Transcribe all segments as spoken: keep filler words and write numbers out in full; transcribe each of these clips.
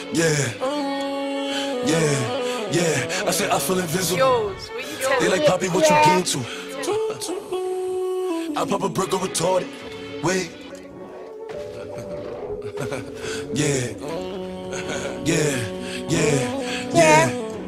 Yeah, yeah, yeah. I said I feel invisible. They like, Poppy, what you get into? I pop a brick or retarded. Wait. Yeah, yeah, yeah, yeah.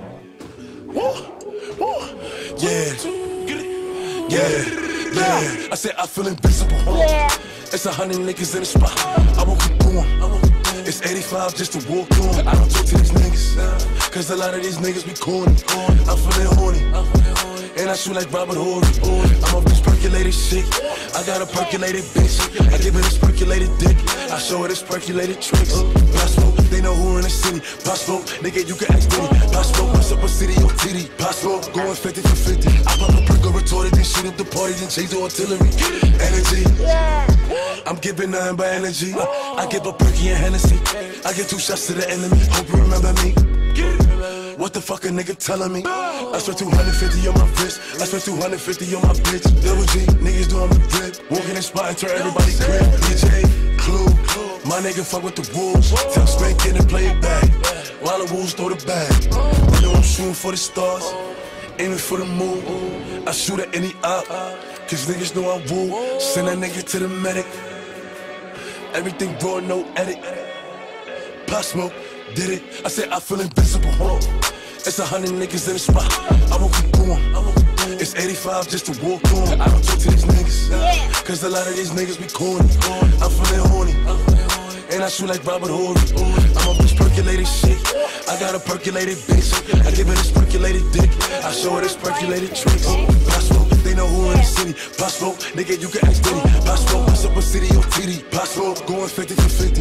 Yeah, yeah, yeah. I said I feel invisible. It's a hundred niggas in the spot. I won't keep going. It's eighty-five just to walk on. I don't talk to these niggas, cause a lot of these niggas be corny. I'm feeling horny, and I shoot like Robert Horry. I'm off this percolated shit. I got a percolated bitch. I give her this percolated dick. I show her this percolated tricks. Possible, they know who in the city. Possible, nigga, you can ask Diddy. Possible, what's up a city or titty? Possible, going fifty for fifty. I pop a brick or retorted, then shoot up the party, then change the artillery. Energy, I'm giving nothing but energy. I give a perky and Hennessy. I get two shots to the enemy. Hope you remember me. What the fuck a nigga telling me? I spent two hundred fifty on my wrist. I spent two hundred fifty on my bitch. Double G, niggas doing my drip. Walking in spot and turn everybody grip. D J, Clue, my nigga fuck with the wolves. Tell Spank in and play it back, while the wolves throw the bag. You know I'm shooting for the stars, aiming for the moon. I shoot at any op, cause niggas know I woo. Send that nigga to the medic. Everything raw, no edit. Pop Smoke, did it. I said I feel invisible. It's a hundred niggas in the spot. I won't keep going. It's eighty-five just to walk on. I don't talk to these niggas, cause a lot of these niggas be corny. I'm feeling horny, and I shoot like Robert Horry. I'm off this percolated shit. I got a percolated bitch. I give her this percolated dick. I show her this percolated tricks. Possible, they know who in the city. Possible, nigga, you can ask Diddy. Possible, what's up a city or titty? Possible, going fifty for fifty.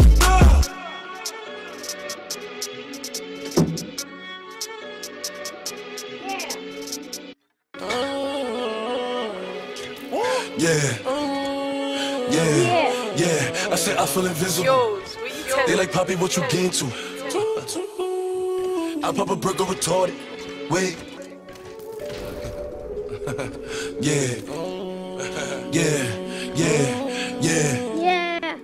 Yeah, yeah, yeah. I said I feel invisible. They like, Poppy, what you get into? I pop a brick or retarded. Wait. Yeah, yeah, yeah, yeah. Yeah.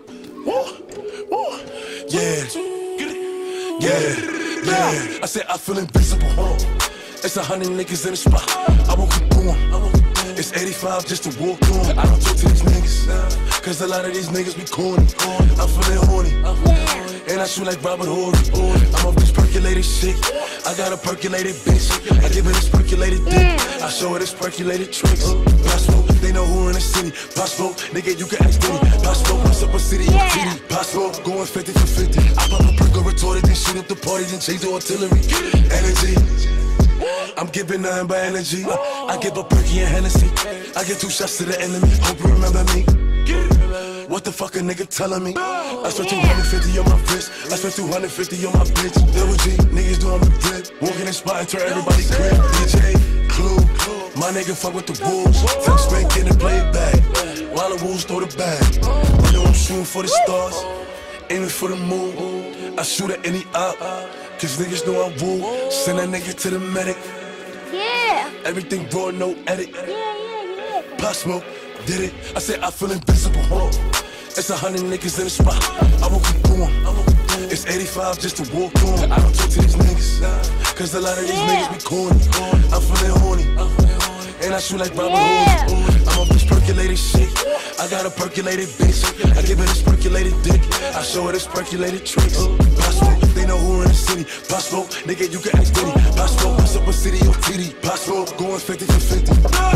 Yeah, yeah, yeah. I said I feel invisible. It's a hundred niggas in the spot. I won't keep going. It's eighty-five just to walk on. I don't talk to these niggas, cause a lot of these niggas be corny. I'm feeling horny, and I shoot like Robert Horry. I'm off this percolated shit. I got a percolated bitch. I give her this percolated dick. I show her this percolated tricks. Possible, they know who in the city. Possible, nigga, you can ask Diddy. Possible, what's up a city or titty? Possible, going fifty for fifty. I pop a brick or retorted, then shoot up the party, then change the artillery. Energy, I'm giving nothing but energy. I give a perky and Hennessy. I get two shots to the enemy. Hope you remember me. What the fuck a nigga telling me? I spent two hundred fifty on my wrist. I spent two hundred fifty on my bitch. Double G, niggas doing my drip. Walking in spot and turn everybody grip. D J, Clue, my nigga fuck with the wolves. Tell Spank in and play it back, while the wolves throw the bag. You know I'm shooting for the stars, aiming for the moon. I shoot at any op, cause niggas know I woo. Send that nigga to the medic. Yeah. Everything raw, no edit. Yeah, yeah, yeah. Pop Smoke, did it. I said I feel invisible. It's a hundred niggas in the spot. I won't keep going. It's eighty-five just to walk on. I don't talk to these niggas, cause a lot of these Yeah. niggas be corny. I'm feeling horny, and I shoot like Robert Yeah. Horry. I'm off this percolated shit. I got a percolated bitch. I give her this percolated dick. I show her this percolated tricks. Possible, they know who in the city. Possible, nigga, you can ask Diddy. Possible, what's up a city or titty? Possible, going fifty for fifty.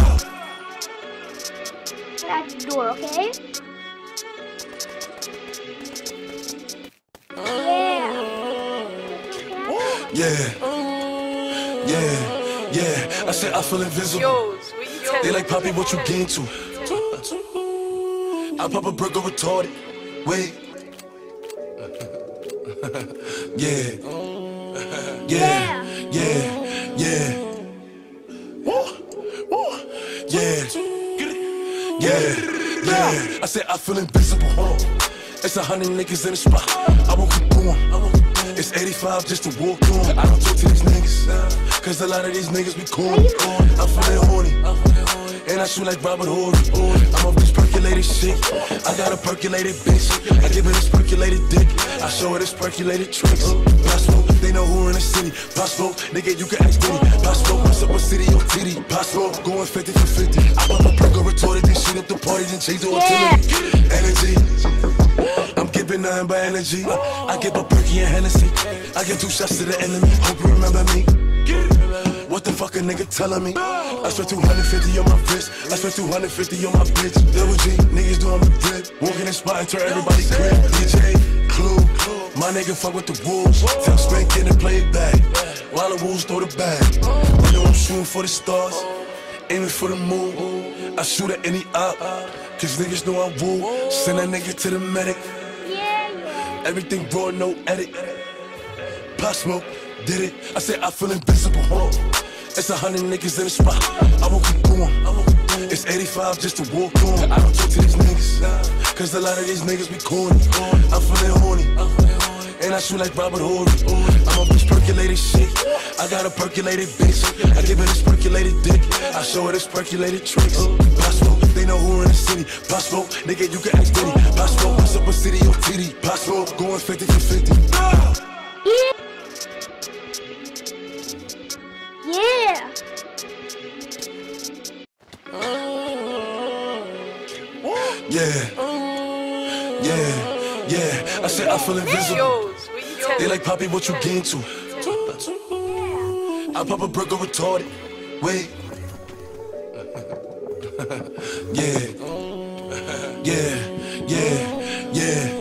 Get out the door, okay? Yeah. Yeah, yeah, yeah. I said I feel invisible. They like, Poppy, what you get into? I pop a brick or retarded. Wait. Yeah, yeah, yeah, yeah. Yeah, yeah, yeah. I said I feel invisible. It's a hundred niggas in the spot. I won't keep going. It's eighty-five just to walk on. I don't talk to these niggas, cause a lot of these niggas be corny. I'm feeling horny, and I shoot like Robert Horry. I'm off this percolated percolated shit. I got a percolated bitch. I give her this percolated dick. I show her this percolated tricks. Possible, they know who in the city. Possible, nigga, you can ask Diddy. Possible, what's up with city or titty? Possible, going fifty for fifty. I pop a perk or retorted, then shoot up the party, then change the artillery. Energy, I'm giving nothing but energy. I give a perky and Hennessy. I give two shots to the enemy. Hope you remember me. What the fuck a nigga telling me? I spent two hundred fifty on my wrist. I spent two hundred fifty on my bitch. Double G, niggas doing my drip. Walking in spot and turn everybody grip. D J, Clue, my nigga fuck with the wolves. Tell Spank in and play it back. While the wolves throw the bag. You know I'm shooting for the stars, aiming for the moon. I shoot at any op, cause niggas know I'm woo. Send that nigga to the medic. Everything raw, no edit. Pop Smoke, did it. I said I feel invincible. Hold on. It's a hundred niggas in the spot. I won't keep going. It's eighty-five just to walk on. I don't talk to these niggas, cause a lot of these niggas be corny. I'm feeling horny, and I shoot like Robert Horry. I'm a bitch percolated shit. I got a percolated bitch. I give her this percolated dick. I show her this percolated tricks. Possible, they know who in the city. Possible, nigga, you can ask Diddy. Possible, what's up with city or titty? Possible, going fifty for fifty. Yeah. Yeah. Yeah. Yeah. I said I feel invisible. They like, Poppy, what you get into? I pop a burger retarded. Wait. Yeah. Yeah. Yeah. Yeah.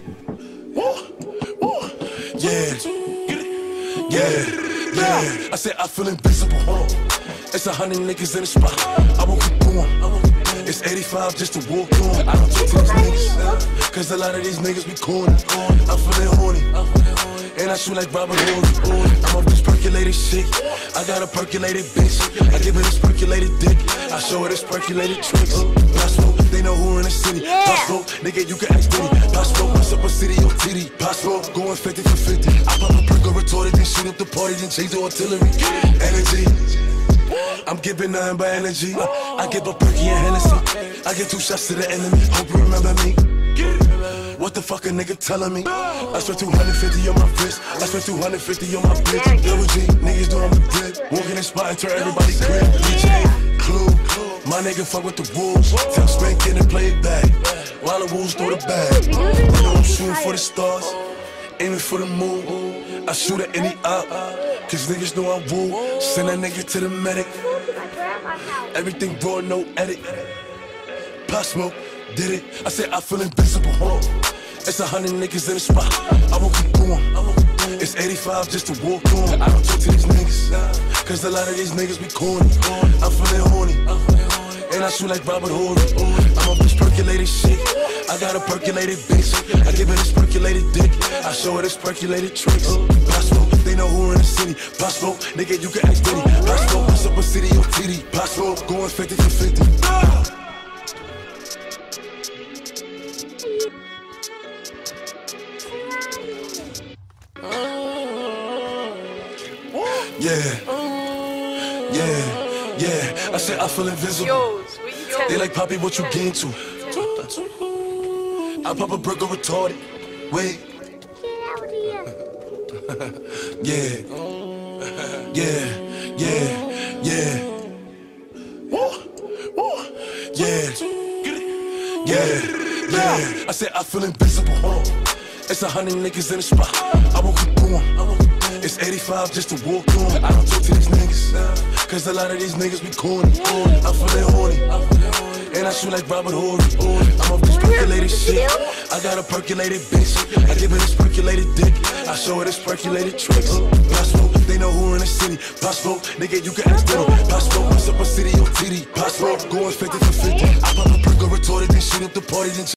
Yeah. Yeah. Yeah, I said I feel invincible. It's a hundred niggas in the spot. I won't keep going. It's eighty-five just to walk on. I don't talk to these niggas, cause a lot of these niggas be corny. I'm feeling horny, and I shoot like Robert Horry. I'm a bitch percolated shit. I got a percolated bitch. I give her this percolated dick. I show her this percolated tricks. Possible, they know who in the city. Possible, nigga, you can ask Diddy. Possible, what's up with city or titty? Possible, going fifty for fifty. I pop a perk or retorted, then shoot up the party, then change the artillery. Energy, I'm giving nothing but energy. I give a perky and Hennessy. I give two shots to the enemy. Hope you remember me. What the fuck a nigga telling me? I spent two hundred fifty on my wrist. I spent two hundred fifty on my bitch. Double G, niggas doing my drip. Walking in spot and turn everybody grip. D J, Clue, my nigga fuck with the wolves. Tell Spank in and play it back. While the wolves throw the bag. You know I'm shooting for the stars, aiming for the moon. I shoot at any op, cause niggas know I'm woo. Send that nigga to the medic. Everything raw, no edit. Pop Smoke, did it. I said I feel invincible. It's a hundred niggas in the spot. I won't keep going. It's eighty-five just to walk on. I don't talk to these niggas, cause a lot of these niggas be corny. I'm feeling horny, and I shoot like Robert Horry. I'm a bitch percolated shit. I got a percolated bitch. I give her this percolated dick. I show her this percolated tricks. Possible, they know who in the city. Possible, nigga, you can ask Diddy. Possible, what's up with city or titty? Possible, going fifty for fifty. Yeah. Yeah. Yeah. I said I feel invisible. They like, Poppy, what you get into? I pop a burger retarded. Wait. Yeah. Yeah. Yeah. Yeah. Yeah. Yeah. Yeah. I said I feel invisible. It's a hundred niggas in the spot. I won't keep going. It's eighty-five just to walk on. I don't talk to these niggas, cause a lot of these niggas be corny. I'm feeling horny, and I shoot like Robert Horry. I'm a bitch percolated shit. I got a percolated bitch. I give her this percolated dick. I show her this percolated tricks. Possible, they know who in the city. Possible, nigga, you can ask Diddy. Possible, what's up with city or titty? Possible, going fifty for fifty. I pop a perk or retorted, then shoot up the party, then